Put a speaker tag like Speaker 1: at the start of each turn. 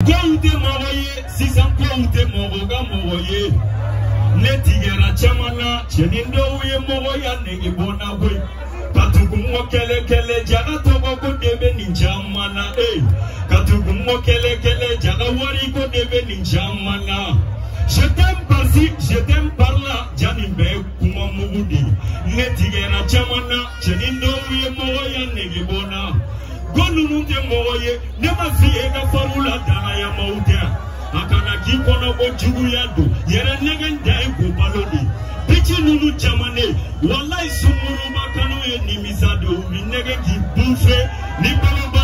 Speaker 1: Koute moye, sisan koute moga moye. Netigera chamana, chenindo uye moya negi bona we. Katugumo kele kele jaga togo ko debe ninjamana eh. Katugumo kele kele jaga wari ko debe ninjamana. Je t'aime par-ci, je t'aime par-là, Janimbe kuma mugudi. Netigera chamana, chenindo uye moya negi bona. Gonu nte moye, nema fiye ka farula dana ya mauta. Akana kikono ko jugu yadu, yere negen dai ko balodi. Bichi nunu jamane, wallahi sumuru makano ye nimizado, minege ki bufe, ni balo